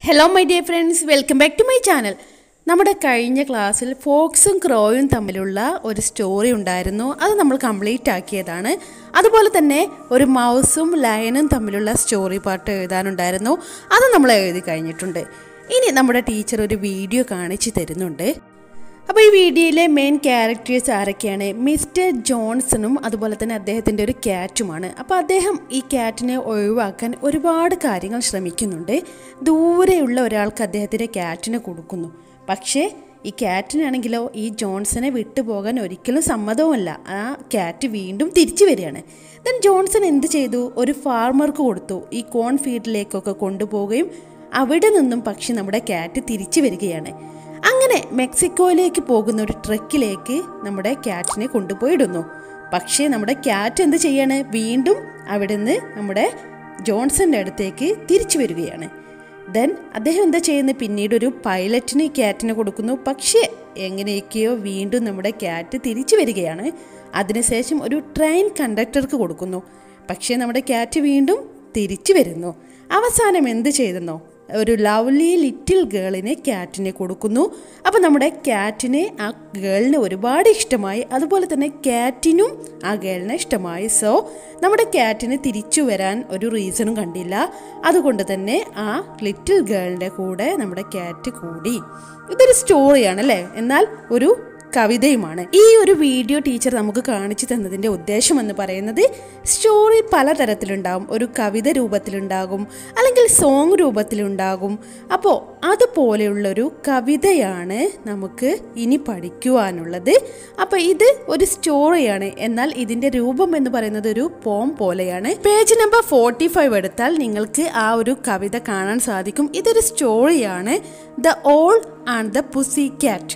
Hello my dear friends, welcome back to my channel. നമ്മുടെ കഴിഞ്ഞ ക്ലാസ്സിൽ ഫോക്സും ക്രോയും തമ്മിലുള്ള ഒരു സ്റ്റോറി ഉണ്ടായിരുന്നു. അത് നമ്മൾ കംപ്ലീറ്റ് ആക്കിയതാണ്. അതുപോലെ തന്നെ ഒരു മൗസും ലയനും തമ്മിലുള്ള സ്റ്റോറി പാർട്ട് എഴുതാനുണ്ടായിരുന്നു. അത് നമ്മൾ എഴുതി കഴിഞ്ഞിട്ടുണ്ട്. ഇനി നമ്മുടെ ടീച്ചർ ഒരു വീഡിയോ കാണിച്ചു തരുന്നുണ്ട്. അപ്പോൾ ഈ വീഡിയോയിലെ മെയിൻ ക്യാരക്ടേഴ്സ് ആരൊക്കെയാണ്? മിസ്റ്റർ ജോൺസണും അതുപോലെ തന്നെ അദ്ദേഹത്തിൻ്റെ ഒരു ക്യാറ്റുമാണ്. അപ്പോൾ അദ്ദേഹം ഈ ക്യാറ്റിനെ ഒഴിവാക്കാൻ ഒരുപാട് കാര്യങ്ങൾ ശ്രമിക്കുന്നുണ്ട്. ദൂരെയുള്ള ഒരാൾക്ക് അദ്ദേഹത്തിൻ്റെ ക്യാറ്റിനെ കൊടുക്കുന്നു. പക്ഷേ ഈ ക്യാറ്റിനാണെങ്കിലോ ഈ ജോൺസനെ വിട്ടുപോകാൻ ഒരിക്കലും സമ്മതവുമല്ല. ആ ക്യാറ്റ് വീണ്ടും തിരിച്ചു വരികയാണ്. ദെൻ ജോൺസൺ എന്ത് ചെയ്തു? ഒരു ഫാർമർക്ക് കൊടുത്തു. ഈ കോൺ ഫീൽഡിലേക്കൊക്കെ കൊണ്ടുപോവുകയും അവിടെ നിന്നും പക്ഷി നമ്മുടെ ക്യാറ്റ് തിരിച്ചു വരികയാണ്. അങ്ങനെ മെക്സിക്കോയിലേക്ക് പോകുന്ന ഒരു ട്രക്കിലേക്ക് നമ്മുടെ ക്യാറ്റിനെ കൊണ്ടുപോയിടുന്നു. പക്ഷേ നമ്മുടെ ക്യാറ്റ് എന്ത് ചെയ്യാണ്? വീണ്ടും അവിടെ നിന്ന് നമ്മുടെ ജോൺസന്റെ അടുത്തേക്ക് തിരിച്ചു വരികയാണ്. ദെൻ അദ്ദേഹം എന്താ ചെയ്യുന്നത്? പിന്നീട് ഒരു പൈലറ്റിന് ഈ ക്യാറ്റിനെ കൊടുക്കുന്നു. പക്ഷേ എങ്ങനെയൊക്കെയോ വീണ്ടും നമ്മുടെ ക്യാറ്റ് തിരിച്ചു വരികയാണ്. അതിനുശേഷം ഒരു ട്രെയിൻ കണ്ടക്ടർക്ക് കൊടുക്കുന്നു. പക്ഷേ നമ്മുടെ ക്യാറ്റ് വീണ്ടും തിരിച്ചു വരുന്നു. അവസാനം എന്ത് ചെയ്തെന്നോ? ഒരു ലവ്ലി ലിറ്റിൽ ഗേളിനെ ക്യാറ്റിനെ കൊടുക്കുന്നു. അപ്പോൾ നമ്മുടെ ക്യാറ്റിനെ ആ ഗേളിനെ ഒരുപാട് ഇഷ്ടമായി. അതുപോലെ തന്നെ ക്യാറ്റിനും ആ ഗേളിനെ ഇഷ്ടമായി. സോ നമ്മുടെ ക്യാറ്റിന് തിരിച്ചു വരാൻ ഒരു റീസണും കണ്ടില്ല. അതുകൊണ്ട് തന്നെ ആ ലിറ്റിൽ ഗേളിൻ്റെ കൂടെ നമ്മുടെ ക്യാറ്റ് കൂടി. ഇതൊരു സ്റ്റോറിയാണ് അല്ലേ? എന്നാൽ ഒരു കവിതയുമാണ്. ഈ ഒരു വീഡിയോ ടീച്ചർ നമുക്ക് കാണിച്ചു തന്നതിൻ്റെ ഉദ്ദേശം എന്ന് പറയുന്നത് സ്റ്റോറി പലതരത്തിലുണ്ടാകും. ഒരു കവിത രൂപത്തിലുണ്ടാകും, അല്ലെങ്കിൽ സോങ് രൂപത്തിലുണ്ടാകും. അപ്പോൾ അതുപോലെയുള്ളൊരു കവിതയാണ് നമുക്ക് ഇനി പഠിക്കുവാനുള്ളത്. അപ്പോൾ ഇത് ഒരു സ്റ്റോറിയാണ്, എന്നാൽ ഇതിൻ്റെ രൂപം എന്ന് പറയുന്നത് ഒരു പോം പോലെയാണ്. പേജ് നമ്പർ 45 എടുത്താൽ നിങ്ങൾക്ക് ആ ഒരു കവിത കാണാൻ സാധിക്കും. ഇതൊരു സ്റ്റോറിയാണ്, the owl and the pussy cat.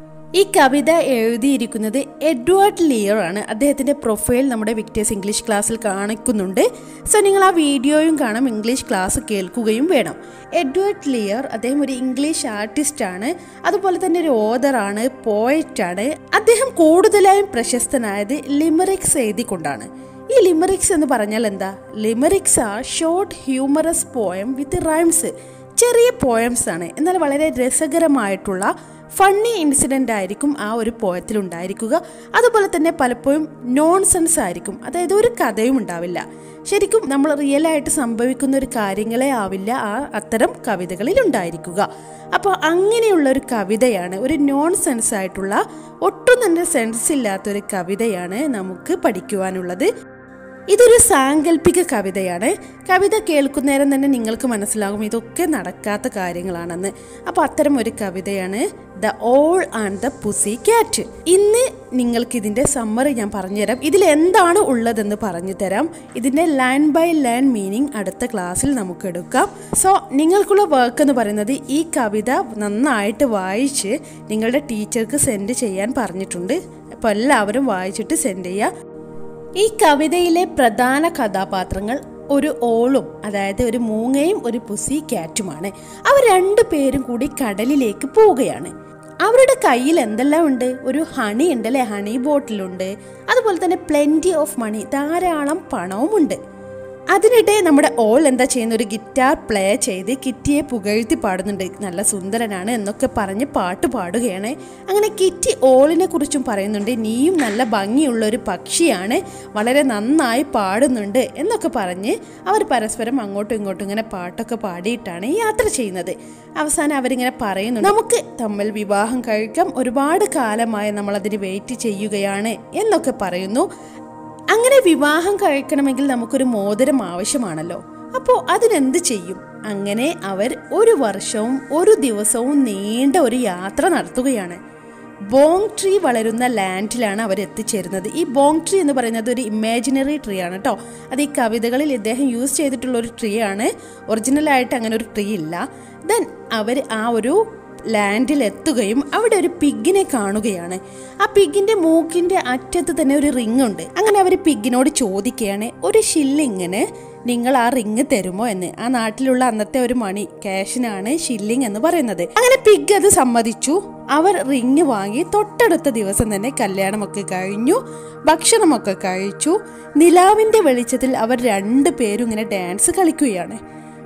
ഈ കവിത എഴുതിയിരിക്കുന്നത് എഡ്വേർഡ് ലിയർ ആണ്. അദ്ദേഹത്തിൻ്റെ പ്രൊഫൈൽ നമ്മുടെ വിക്ടേഴ്സ് ഇംഗ്ലീഷ് ക്ലാസ്സിൽ കാണിക്കുന്നുണ്ട്. സോ നിങ്ങൾ ആ വീഡിയോയും കാണാം, ഇംഗ്ലീഷ് ക്ലാസ് കേൾക്കുകയും വേണം. എഡ്വേർഡ് ലിയർ അദ്ദേഹം ഒരു ഇംഗ്ലീഷ് ആർട്ടിസ്റ്റാണ്. അതുപോലെ തന്നെ ഒരു ഓതറാണ്, പോയറ്റാണ്. അദ്ദേഹം കൂടുതലായും പ്രശസ്തനായത് ലിമറിക്സ് എഴുതിക്കൊണ്ടാണ്. ഈ ലിമറിക്സ് എന്ന് പറഞ്ഞാൽ എന്താ? Limericks are short humorous poem with rhymes. ചെറിയ പോയംസ് ആണ്, എന്നാൽ വളരെ രസകരമായിട്ടുള്ള ഫണ്ണി ഇൻസിഡൻ്റ് ആയിരിക്കും ആ ഒരു പോയത്തിൽ ഉണ്ടായിരിക്കുക. അതുപോലെ തന്നെ പലപ്പോഴും നോൺസെൻസ് ആയിരിക്കും, അതായത് ഒരു കഥയും ഉണ്ടാവില്ല. ശരിക്കും നമ്മൾ റിയലായിട്ട് സംഭവിക്കുന്ന ഒരു കാര്യങ്ങളെ ആവില്ല ആ അത്തരം കവിതകളിൽ ഉണ്ടായിരിക്കുക. അപ്പോൾ അങ്ങനെയുള്ള ഒരു കവിതയാണ്, ഒരു നോൺ സെൻസ് ആയിട്ടുള്ള, ഒട്ടും തന്നെ സെൻസ് ഇല്ലാത്തൊരു കവിതയാണ് നമുക്ക് പഠിക്കുവാനുള്ളത്. ഇതൊരു സാങ്കല്പിക കവിതയാണ്. കവിത കേൾക്കുന്നേരം തന്നെ നിങ്ങൾക്ക് മനസ്സിലാകും ഇതൊക്കെ നടക്കാത്ത കാര്യങ്ങളാണെന്ന്. അപ്പോൾ അത്തരം ഒരു കവിതയാണ് the owl and the pussy cat. ഇന്ന് നിങ്ങൾക്ക് ഇതിൻ്റെ സമ്മറി ഞാൻ പറഞ്ഞുതരാം. ഇതിൽ എന്താണ് ഉള്ളതെന്ന് പറഞ്ഞു തരാം. ഇതിൻ്റെ ലൈൻ ബൈ ലൈൻ മീനിങ് അടുത്ത ക്ലാസ്സിൽ നമുക്ക് എടുക്കാം. സോ നിങ്ങൾക്കുള്ള വർക്ക് എന്ന് പറയുന്നത് ഈ കവിത നന്നായിട്ട് വായിച്ച് നിങ്ങളുടെ ടീച്ചർക്ക് സെൻഡ് ചെയ്യാൻ പറഞ്ഞിട്ടുണ്ട്. അപ്പോൾ എല്ലാവരും വായിച്ചിട്ട് സെൻഡ് ചെയ്യുക. ഈ കവിതയിലെ പ്രധാന കഥാപാത്രങ്ങൾ ഒരു ഓളും, അതായത് ഒരു മൂങ്ങയും ഒരു പുസി ക്യാറ്റുമാണ്. അവർ രണ്ടു പേരും കൂടി കടലിലേക്ക് പോവുകയാണ്. അവരുടെ കയ്യിൽ എന്തെല്ലാം ഉണ്ട്? ഒരു ഹണി ഉണ്ട് അല്ലേ? ഹണി ബോട്ടിലുണ്ട്. അതുപോലെ തന്നെ പ്ലെന്റി ഓഫ് മണി, ധാരാളം പണവും ഉണ്ട്. അതിനിടെ നമ്മുടെ ഓൾ എന്താ ചെയ്യുന്ന? ഒരു ഗിറ്റാർ പ്ലേ ചെയ്ത് കിറ്റിയെ പുകഴ്ത്തി പാടുന്നുണ്ട്. നല്ല സുന്ദരനാണ് എന്നൊക്കെ പറഞ്ഞ് പാട്ട് പാടുകയാണ്. അങ്ങനെ കിറ്റി ഓളിനെ കുറിച്ചും പറയുന്നുണ്ട്, നീയും നല്ല ഭംഗിയുള്ള ഒരു പക്ഷിയാണ്, വളരെ നന്നായി പാടുന്നുണ്ട് എന്നൊക്കെ പറഞ്ഞ് അവർ പരസ്പരം അങ്ങോട്ടും ഇങ്ങോട്ടും ഇങ്ങനെ പാട്ടൊക്കെ പാടിയിട്ടാണ് യാത്ര ചെയ്യുന്നത്. അവസാനം അവരിങ്ങനെ പറയുന്നു, നമുക്ക് തമ്മിൽ വിവാഹം കഴിക്കാം, ഒരുപാട് കാലമായി നമ്മളതിന് വെയിറ്റ് ചെയ്യുകയാണ് എന്നൊക്കെ പറയുന്നു. അങ്ങനെ വിവാഹം കഴിക്കണമെങ്കിൽ നമുക്കൊരു മോതിരം ആവശ്യമാണല്ലോ. അപ്പോൾ അതിനെന്ത് ചെയ്യും? അങ്ങനെ അവർ ഒരു വർഷവും ഒരു ദിവസവും നീണ്ട ഒരു യാത്ര നടത്തുകയാണ്. ബോങ് ട്രീ വളരുന്ന ലാൻഡിലാണ് അവർ എത്തിച്ചേരുന്നത്. ഈ ബോങ് ട്രീ എന്ന് പറയുന്നത് ഒരു ഇമാജിനറി ട്രീ ആണ് കേട്ടോ. അത് ഈ കവിതകളിൽ ഇദ്ദേഹം യൂസ് ചെയ്തിട്ടുള്ള ഒരു ട്രീ ആണ്. ഒറിജിനലായിട്ട് അങ്ങനെ ഒരു ട്രീ ഇല്ല. ദെൻ അവർ ആ ഒരു ലാൻഡിൽ എത്തുകയും അവിടെ ഒരു പിഗിനെ കാണുകയാണ്. ആ പിഗിന്റെ മൂക്കിന്റെ അറ്റത്ത് തന്നെ ഒരു റിങ് ഉണ്ട്. അങ്ങനെ അവർ പിഗിനോട് ചോദിക്കുകയാണ്, ഒരു ഷില്ലിങ്ങിന് നിങ്ങൾ ആ റിങ് തരുമോ എന്ന്. ആ നാട്ടിലുള്ള അന്നത്തെ ഒരു മണി, ക്യാഷിനാണ് ഷില്ലിങ് എന്ന് പറയുന്നത്. അങ്ങനെ പിഗ് അത് സമ്മതിച്ചു. അവർ റിങ് വാങ്ങി. തൊട്ടടുത്ത ദിവസം തന്നെ കല്യാണമൊക്കെ കഴിഞ്ഞു, ഭക്ഷണമൊക്കെ കഴിച്ചു. നിലാവിന്റെ വെളിച്ചത്തിൽ അവർ രണ്ടു പേരും ഇങ്ങനെ ഡാൻസ് കളിക്കുകയാണ്.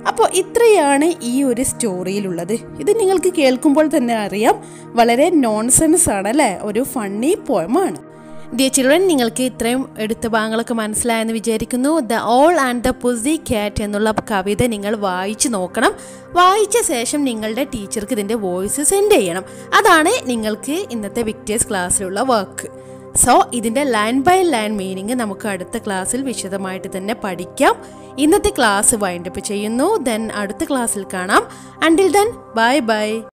അപ്പോൾ ഇത്രയാണ് ഈ ഒരു സ്റ്റോറിയിലുള്ളത്. ഇത് നിങ്ങൾക്ക് കേൾക്കുമ്പോൾ തന്നെ അറിയാം വളരെ നോൺസെൻസ് ആണ് അല്ലേ, ഒരു ഫണ്ണി പോയമാണ്. ഡിയർ ചിൽഡ്രൻ, നിങ്ങൾക്ക് ഇത്രയും എടുത്ത ഭാഗങ്ങളൊക്കെ മനസ്സിലായെന്ന് വിചാരിക്കുന്നു. The owl and the pussy cat എന്നുള്ള കവിത നിങ്ങൾ വായിച്ച് നോക്കണം. വായിച്ച ശേഷം നിങ്ങളുടെ ടീച്ചർക്ക് ഇതിൻ്റെ വോയിസ് സെൻഡ് ചെയ്യണം. അതാണ് നിങ്ങൾക്ക് ഇന്നത്തെ വിക്ടേഴ്സ് ക്ലാസ്സിലുള്ള വർക്ക്. സോ ഇതിൻ്റെ ലൈൻ ബൈ ലൈൻ മീനിങ് നമുക്ക് അടുത്ത ക്ലാസ്സിൽ വിശദമായിട്ട് തന്നെ പഠിക്കാം. ഇന്നത്തെ ക്ലാസ് വൈൻഡപ്പ് ചെയ്യുന്നു. ദെൻ അടുത്ത ക്ലാസ്സിൽ കാണാം. Until then bye by.